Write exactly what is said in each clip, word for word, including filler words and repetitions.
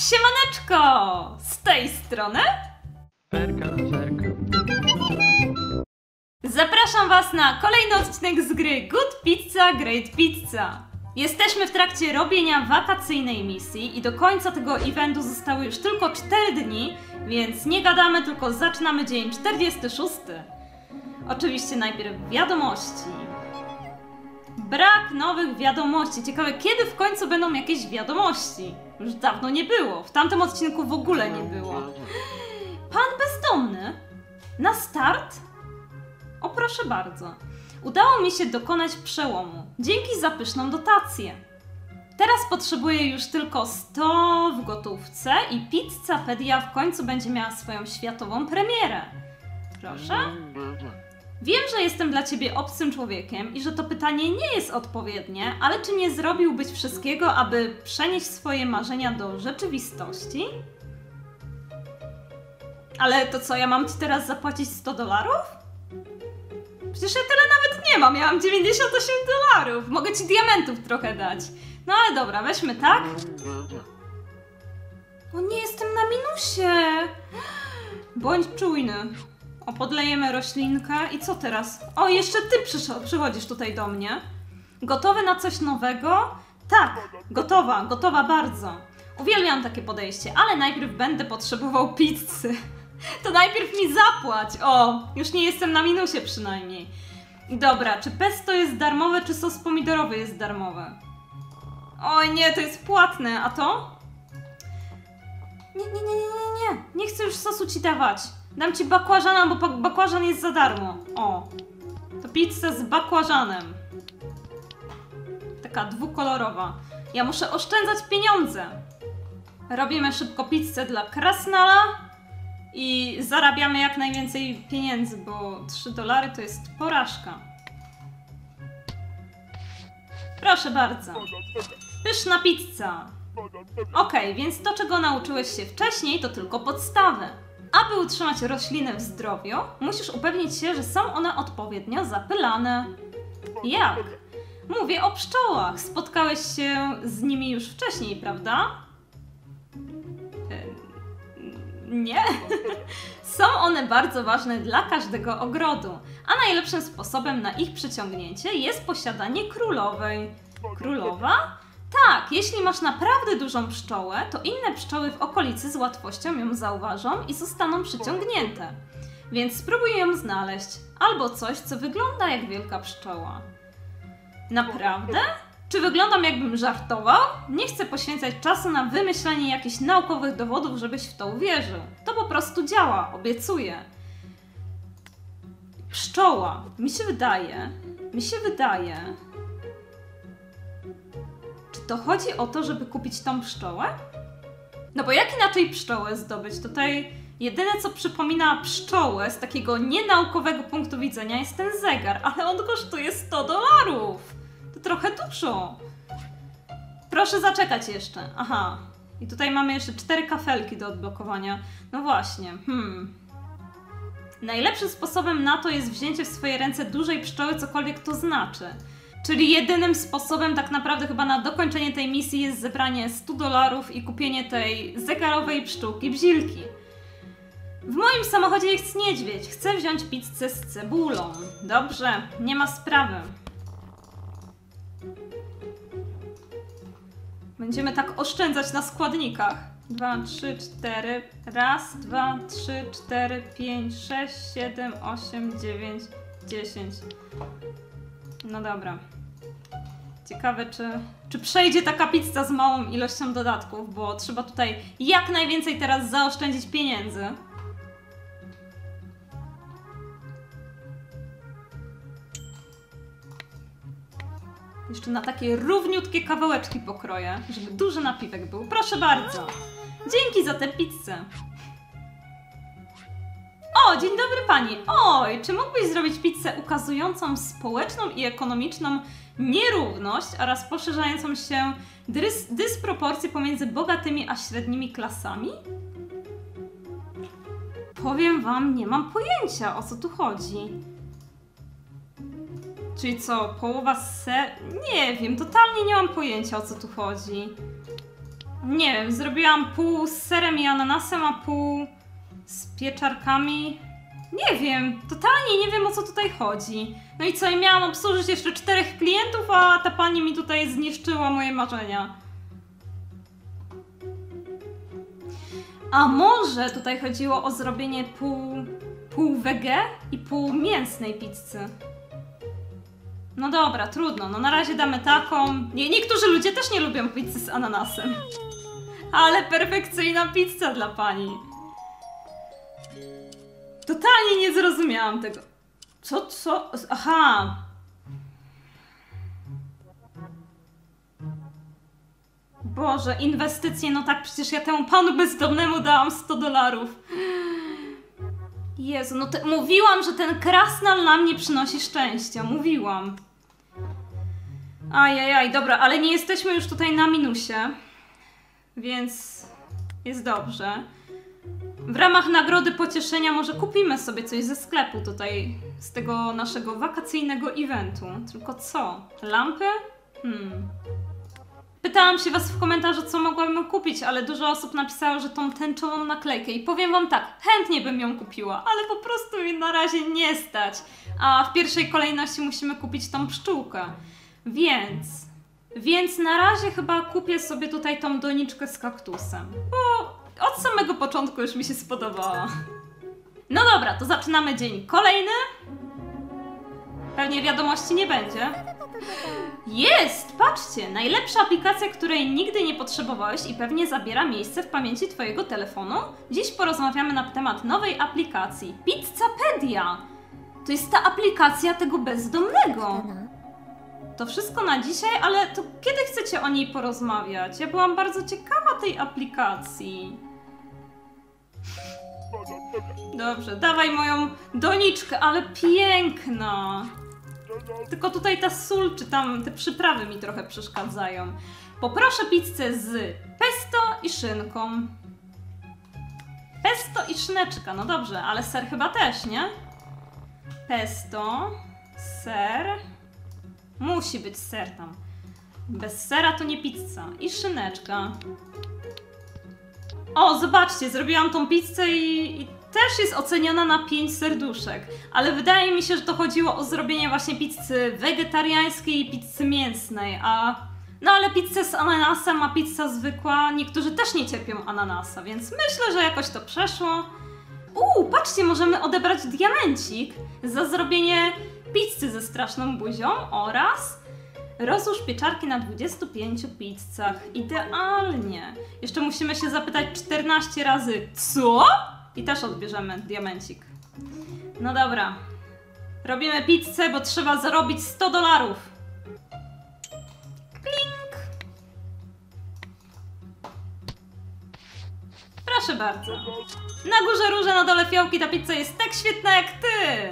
Siemaneczko! Z tej strony Ferka, ferka. zapraszam Was na kolejny odcinek z gry Good Pizza, Great Pizza. Jesteśmy w trakcie robienia wakacyjnej misji i do końca tego eventu zostały już tylko cztery dni, więc nie gadamy, tylko zaczynamy dzień czterdziesty szósty. Oczywiście najpierw wiadomości. Brak nowych wiadomości. Ciekawe, kiedy w końcu będą jakieś wiadomości? Już dawno nie było. W tamtym odcinku w ogóle nie było. Pan bezdomny? Na start? O, proszę bardzo. Udało mi się dokonać przełomu. Dzięki za pyszną dotację. Teraz potrzebuję już tylko sto w gotówce i Pizzapedia w końcu będzie miała swoją światową premierę. Proszę? Wiem, że jestem dla ciebie obcym człowiekiem i że to pytanie nie jest odpowiednie, ale czy nie zrobiłbyś wszystkiego, aby przenieść swoje marzenia do rzeczywistości? Ale to co, ja mam ci teraz zapłacić sto dolarów? Przecież ja tyle nawet nie mam, ja mam dziewięćdziesiąt osiem dolarów. Mogę ci diamentów trochę dać. No ale dobra, weźmy tak. O nie, jestem na minusie. Bądź czujny. O, podlejemy roślinkę i co teraz? O, jeszcze ty przychodzisz tutaj do mnie. Gotowy na coś nowego? Tak, gotowa, gotowa bardzo. Uwielbiam takie podejście, ale najpierw będę potrzebował pizzy. To najpierw mi zapłać. O, już nie jestem na minusie przynajmniej. Dobra, czy pesto jest darmowe, czy sos pomidorowy jest darmowy? Oj nie, to jest płatne, a to? Nie, nie, nie, nie, nie, nie. Nie chcę już sosu ci dawać. Dam ci bakłażana, bo bakłażan jest za darmo. O, to pizza z bakłażanem. Taka dwukolorowa. Ja muszę oszczędzać pieniądze. Robimy szybko pizzę dla krasnala i zarabiamy jak najwięcej pieniędzy, bo trzy dolary to jest porażka. Proszę bardzo. Pyszna pizza. Okej, okay, więc to, czego nauczyłeś się wcześniej, to tylko podstawy. Aby utrzymać rośliny w zdrowiu, musisz upewnić się, że są one odpowiednio zapylane. Jak? Mówię o pszczołach. Spotkałeś się z nimi już wcześniej, prawda? Nie? Są one bardzo ważne dla każdego ogrodu, a najlepszym sposobem na ich przyciągnięcie jest posiadanie królowej. Królowa? Tak, jeśli masz naprawdę dużą pszczołę, to inne pszczoły w okolicy z łatwością ją zauważą i zostaną przyciągnięte. Więc spróbuj ją znaleźć, albo coś, co wygląda jak wielka pszczoła. Naprawdę? Czy wyglądam, jakbym żartował? Nie chcę poświęcać czasu na wymyślanie jakichś naukowych dowodów, żebyś w to uwierzył. To po prostu działa, obiecuję. Pszczoła. Mi się wydaje, mi się wydaje... Czy to chodzi o to, żeby kupić tą pszczołę? No bo jak inaczej pszczołę zdobyć? Tutaj jedyne, co przypomina pszczołę z takiego nienaukowego punktu widzenia jest ten zegar, ale on kosztuje sto dolarów. To trochę dużo. Proszę zaczekać jeszcze. Aha. I tutaj mamy jeszcze cztery kafelki do odblokowania. No właśnie. Hmm. Najlepszym sposobem na to jest wzięcie w swoje ręce dużej pszczoły, cokolwiek to znaczy. Czyli jedynym sposobem tak naprawdę chyba na dokończenie tej misji jest zebranie stu dolarów i kupienie tej zegarowej pszczółki Bzilki. W moim samochodzie jest niedźwiedź. Chcę wziąć pizzę z cebulą. Dobrze, nie ma sprawy. Będziemy tak oszczędzać na składnikach. Dwa, trzy, cztery. Raz, dwa, trzy, cztery, pięć, sześć, siedem, osiem, dziewięć, dziesięć. No dobra. Ciekawe, czy, czy przejdzie taka pizza z małą ilością dodatków, bo trzeba tutaj jak najwięcej teraz zaoszczędzić pieniędzy. Jeszcze na takie równiutkie kawałeczki pokroję, żeby duży napiwek był. Proszę bardzo. Dzięki za tę pizzę. O, dzień dobry pani. Oj, czy mógłbyś zrobić pizzę ukazującą społeczną i ekonomiczną nierówność oraz poszerzającą się dys dysproporcje pomiędzy bogatymi a średnimi klasami? Powiem wam, nie mam pojęcia, o co tu chodzi. Czyli co, połowa se... Nie wiem, totalnie nie mam pojęcia, o co tu chodzi. Nie wiem, zrobiłam pół z serem i ananasem, a pół z pieczarkami. Nie wiem, totalnie nie wiem, o co tutaj chodzi. No i co, i miałam obsłużyć jeszcze czterech klientów, a ta pani mi tutaj zniszczyła moje marzenia. A może tutaj chodziło o zrobienie pół, pół wege i pół mięsnej pizzy. No dobra, trudno, no na razie damy taką. Nie, niektórzy ludzie też nie lubią pizzy z ananasem. Ale perfekcyjna pizza dla pani. Totalnie nie zrozumiałam tego. Co, co? Aha. Boże, inwestycje, no tak, przecież ja temu panu bezdomnemu dałam sto dolarów. Jezu, no te, mówiłam, że ten krasnal na mnie przynosi szczęście, mówiłam. Ajajaj, dobra, ale nie jesteśmy już tutaj na minusie, więc jest dobrze. W ramach nagrody pocieszenia może kupimy sobie coś ze sklepu tutaj, z tego naszego wakacyjnego eventu. Tylko co? Lampy? Hmm... Pytałam się was w komentarzu, co mogłabym kupić, ale dużo osób napisało, że tą tęczową naklejkę i powiem wam tak, chętnie bym ją kupiła, ale po prostu mi na razie nie stać. A w pierwszej kolejności musimy kupić tą pszczółkę. Więc... Więc na razie chyba kupię sobie tutaj tą doniczkę z kaktusem, bo od samego początku już mi się spodobała. No dobra, to zaczynamy dzień kolejny. Pewnie wiadomości nie będzie. Jest! Patrzcie! Najlepsza aplikacja, której nigdy nie potrzebowałeś i pewnie zabiera miejsce w pamięci twojego telefonu? Dziś porozmawiamy na temat nowej aplikacji Pizzapedia. To jest ta aplikacja tego bezdomnego. To wszystko na dzisiaj, ale to kiedy chcecie o niej porozmawiać? Ja byłam bardzo ciekawa tej aplikacji. Dobrze, dawaj moją doniczkę, ale piękna. Tylko tutaj ta sól, czy tam te przyprawy mi trochę przeszkadzają. Poproszę pizzę z pesto i szynką. Pesto i szyneczka, no dobrze, ale ser chyba też, nie? Pesto, ser. Musi być ser tam. Bez sera to nie pizza. I szyneczka. O, zobaczcie, zrobiłam tą pizzę i, i też jest oceniona na pięć serduszek. Ale wydaje mi się, że to chodziło o zrobienie właśnie pizzy wegetariańskiej i pizzy mięsnej, a... No ale pizzę z ananasem, a pizza zwykła, niektórzy też nie cierpią ananasa, więc myślę, że jakoś to przeszło. Uuu, patrzcie, możemy odebrać diamencik za zrobienie pizzy ze straszną buzią oraz rozłóż pieczarki na dwudziestu pięciu pizzach. Idealnie. Jeszcze musimy się zapytać czternaście razy co? I też odbierzemy diamencik. No dobra. Robimy pizzę, bo trzeba zarobić sto dolarów. Klink. Proszę bardzo. Na górze róże, na dole fiołki. Ta pizza jest tak świetna jak ty.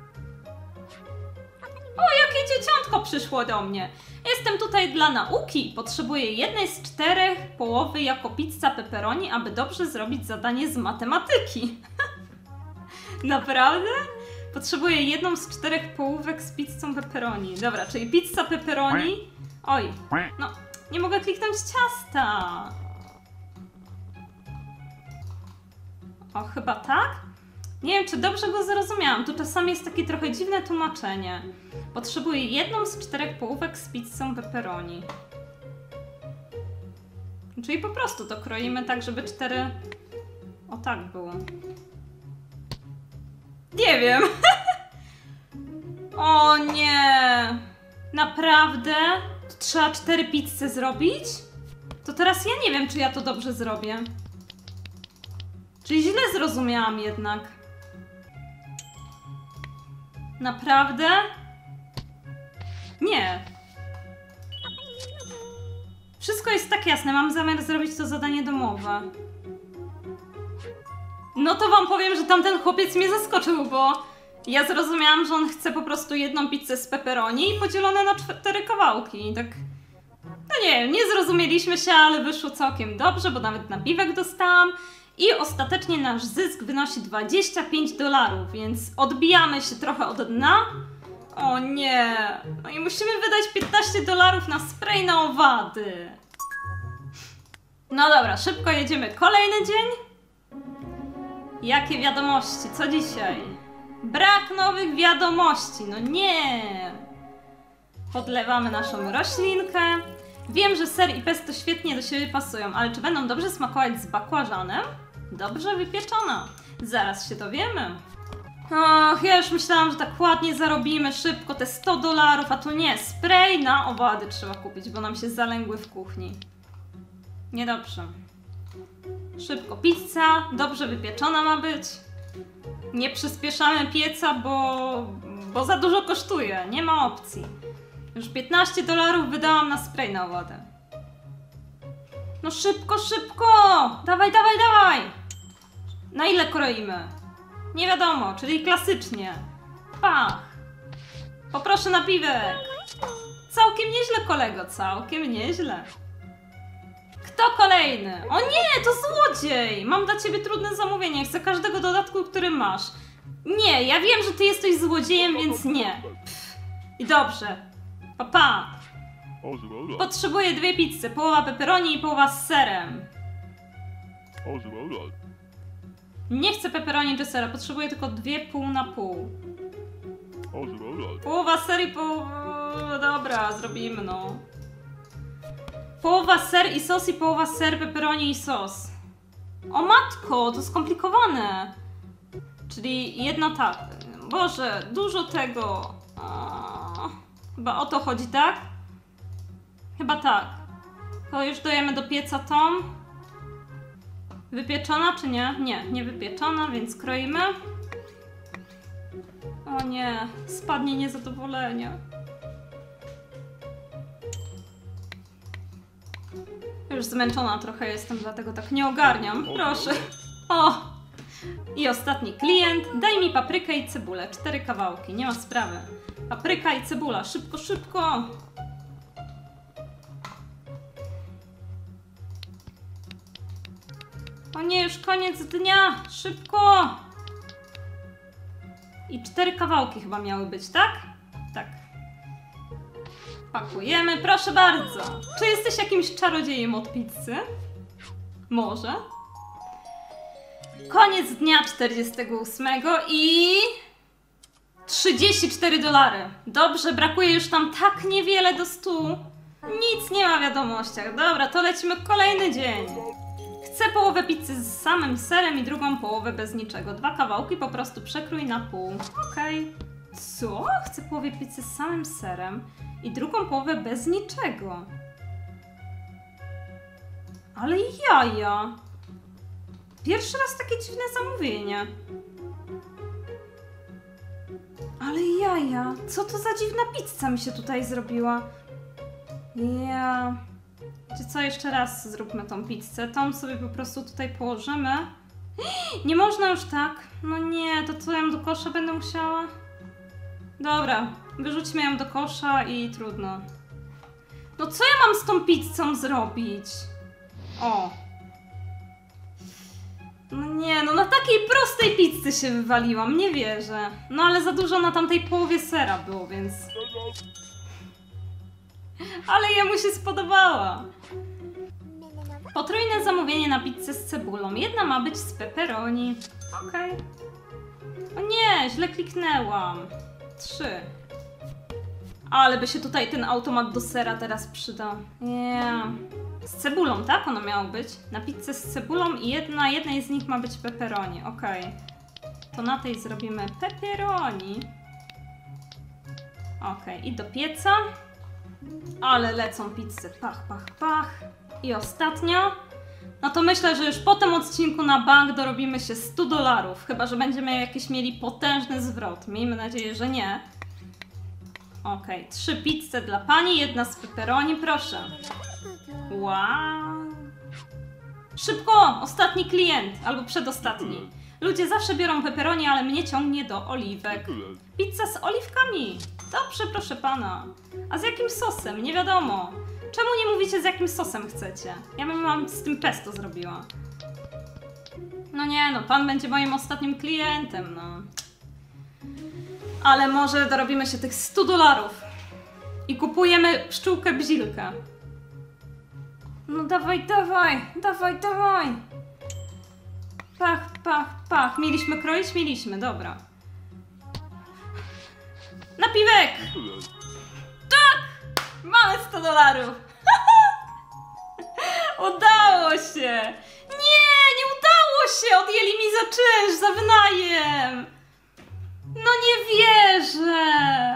O, jakie dzieciątko przyszło do mnie. Jestem tutaj dla nauki. Potrzebuję jednej z czterech połowy jako pizza pepperoni, aby dobrze zrobić zadanie z matematyki. Naprawdę? Potrzebuję jedną z czterech połówek z pizzą pepperoni. Dobra, czyli pizza pepperoni. Oj, no, nie mogę kliknąć ciasta. O, chyba tak? Nie wiem, czy dobrze go zrozumiałam. Tu czasami jest takie trochę dziwne tłumaczenie. Potrzebuję jedną z czterech połówek z pizzą pepperoni. Czyli po prostu to kroimy tak, żeby cztery... O, tak było. Nie wiem. O nie. Naprawdę? To trzeba cztery pizze zrobić? To teraz ja nie wiem, czy ja to dobrze zrobię. Czyli źle zrozumiałam jednak. Naprawdę? Nie. Wszystko jest tak jasne, mam zamiar zrobić to zadanie domowe. No to wam powiem, że tamten chłopiec mnie zaskoczył, bo ja zrozumiałam, że on chce po prostu jedną pizzę z pepperoni i podzielone na cztery kawałki. I tak... No nie wiem, nie zrozumieliśmy się, ale wyszło całkiem dobrze, bo nawet napiwek dostałam. I ostatecznie nasz zysk wynosi dwadzieścia pięć dolarów, więc odbijamy się trochę od dna. O nie! No i musimy wydać piętnaście dolarów na spray na owady. No dobra, szybko jedziemy. Kolejny dzień. Jakie wiadomości? Co dzisiaj? Brak nowych wiadomości. No nie. Podlewamy naszą roślinkę. Wiem, że ser i pesto świetnie do siebie pasują, ale czy będą dobrze smakować z bakłażanem? Dobrze wypieczona. Zaraz się dowiemy. Och, ja już myślałam, że tak ładnie zarobimy szybko te sto dolarów, a tu nie. Spray na owady trzeba kupić, bo nam się zalęgły w kuchni. Niedobrze. Szybko pizza, dobrze wypieczona ma być. Nie przyspieszamy pieca, bo, bo za dużo kosztuje. Nie ma opcji. Już piętnaście dolarów wydałam na spray na wodę. No szybko, szybko! Dawaj, dawaj, dawaj! Na ile kroimy? Nie wiadomo, czyli klasycznie. Pach! Poproszę napiwek. Całkiem nieźle, kolego, całkiem nieźle. Kto kolejny? O nie, to złodziej! Mam dla ciebie trudne zamówienie, chcę każdego dodatku, który masz. Nie, ja wiem, że ty jesteś złodziejem, więc nie. Pff. I dobrze. Pa, pa. Potrzebuję dwie pizze, połowa pepperoni i połowa z serem. Nie chcę pepperoni czy sera, potrzebuję tylko dwie pół na pół. Połowa ser i połowa... Dobra, zrobimy no. Połowa ser i sos i połowa ser, pepperoni i sos. O matko, to skomplikowane. Czyli jedna tak. Boże, dużo tego. O, chyba o to chodzi, tak? Chyba tak. To już dojemy do pieca tą. Wypieczona czy nie? Nie, nie wypieczona, więc kroimy. O nie, spadnie niezadowolenie. Już zmęczona trochę jestem, dlatego tak nie ogarniam. Proszę. O! I ostatni klient. Daj mi paprykę i cebulę. Cztery kawałki, nie ma sprawy. Papryka i cebula. Szybko, szybko! O nie, już koniec dnia! Szybko! I cztery kawałki chyba miały być, tak? Tak. Pakujemy, proszę bardzo. Czy jesteś jakimś czarodziejem od pizzy? Może? Koniec dnia czterdziestego ósmego i... trzydzieści cztery dolary. Dobrze, brakuje już tam tak niewiele do stu. Nic nie ma w wiadomościach. Dobra, to lecimy kolejny dzień. Chcę połowę pizzy z samym serem i drugą połowę bez niczego. Dwa kawałki po prostu przekrój na pół. Okej. Okay. Co? Chcę połowę pizzy z samym serem i drugą połowę bez niczego. Ale jaja. Pierwszy raz takie dziwne zamówienie. Ale jaja. Co to za dziwna pizza mi się tutaj zrobiła? Ja... Czy co, jeszcze raz zróbmy tą pizzę. Tą sobie po prostu tutaj położymy. Nie można już tak. No nie, to co, ją do kosza będę musiała? Dobra, wyrzućmy ją do kosza i trudno. No co ja mam z tą pizzą zrobić? O. No nie, no na takiej prostej pizzy się wywaliłam, nie wierzę. No ale za dużo na tamtej połowie sera było, więc... Ale jemu się spodobała. Potrójne zamówienie na pizzę z cebulą. Jedna ma być z pepperoni. Okej. Okay. O nie, źle kliknęłam. Trzy. Ale by się tutaj ten automat do sera teraz przydał. Yeah. Z cebulą, tak? Ono miało być. Na pizzę z cebulą i jedna, jednej z nich ma być pepperoni. Okej. Okay. To na tej zrobimy pepperoni. Okej, okay. I do pieca. Ale lecą pizzy. Pach, pach, pach. I ostatnio. No to myślę, że już po tym odcinku na bank dorobimy się stu dolarów. Chyba że będziemy jakiś mieli potężny zwrot. Miejmy nadzieję, że nie. Okej, okay. Trzy pizze dla pani, jedna z pepperoni, proszę. Wow. Szybko! Ostatni klient, albo przedostatni. Ludzie zawsze biorą pepperoni, ale mnie ciągnie do oliwek. Pizza z oliwkami. Dobrze, proszę pana. A z jakim sosem? Nie wiadomo. Czemu nie mówicie, z jakim sosem chcecie? Ja bym wam z tym pesto zrobiła. No nie, no pan będzie moim ostatnim klientem, no. Ale może dorobimy się tych stu dolarów. I kupujemy pszczółkę Bzilkę. No dawaj, dawaj, dawaj, dawaj. Pach, pach, pach. Mieliśmy kroić? Mieliśmy, dobra. Napiwek! Tak! Mamy sto dolarów! Udało się! Nie, nie udało się! Odjęli mi za czynsz, za wynajem! No nie wierzę!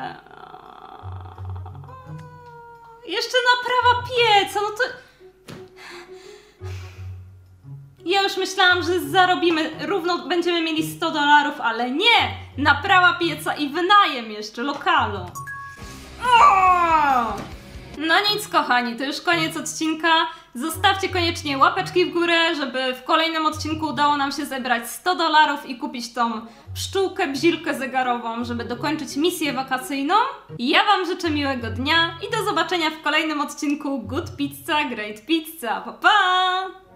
Jeszcze naprawa pieca, no to... Ja już myślałam, że zarobimy, równo będziemy mieli sto dolarów, ale nie! Naprawa pieca i wynajem jeszcze lokalu. O! No nic kochani, to już koniec odcinka. Zostawcie koniecznie łapeczki w górę, żeby w kolejnym odcinku udało nam się zebrać sto dolarów i kupić tą pszczółkę, bzilkę zegarową, żeby dokończyć misję wakacyjną. Ja wam życzę miłego dnia i do zobaczenia w kolejnym odcinku Good Pizza, Great Pizza. Pa, pa!